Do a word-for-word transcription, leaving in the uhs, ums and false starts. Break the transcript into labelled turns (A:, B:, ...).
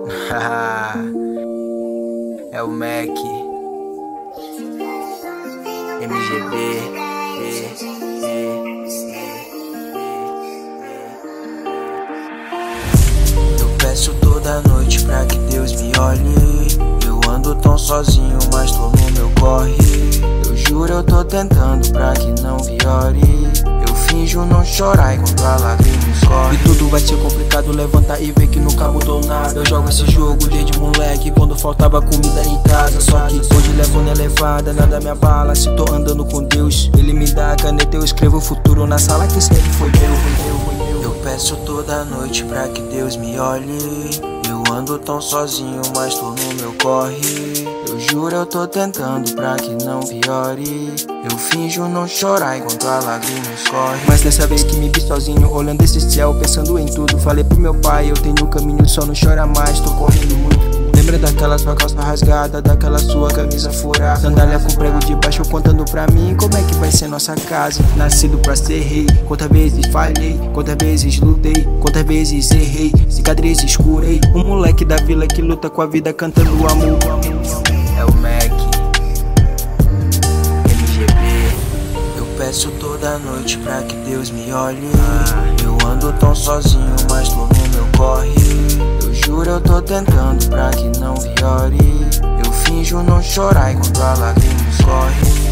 A: É o Mac M G B. Eu peço toda noite pra que Deus me olhe. Eu ando tão sozinho, mas tô no meu corre. Eu juro, eu tô tentando pra que não piore. Eu finjo não chorar enquanto a lágrima escorre. E tudo vai ser complicado, levanta e vê que nunca mudou nada. Eu jogo esse jogo desde moleque, quando faltava comida em casa. Só que hoje levo na elevada, nada me abala. Se tô andando com Deus, Ele me dá a caneta, eu escrevo o futuro na sala que sempre foi meu, foi meu, foi meu. Eu peço toda noite pra que Deus me olhe. Eu ando tão sozinho, mas tô no meu corre. Eu juro, eu tô tentando pra que não piore. Eu finjo não chorar enquanto a lágrima escorre. Mas dessa vez que me vi sozinho, olhando esse céu, pensando em tudo, falei pro meu pai, eu tenho um caminho, só não chora mais, tô correndo muito. Lembra daquela sua calça rasgada, daquela sua camisa furada, sandália com prego de baixo, contando pra mim como é que vai ser nossa casa. Nascido pra ser rei, quantas vezes falhei, quantas vezes lutei, quantas vezes errei, cicatrizes curei. Um moleque da vila que luta com a vida cantando amor. É o Mac M G B. Eu peço toda noite pra que Deus me olhe. Eu ando tão sozinho, mas tô no meu corre. Eu juro, eu tô tentando pra que não piore. Eu finjo não chorar enquanto a lágrima escorre.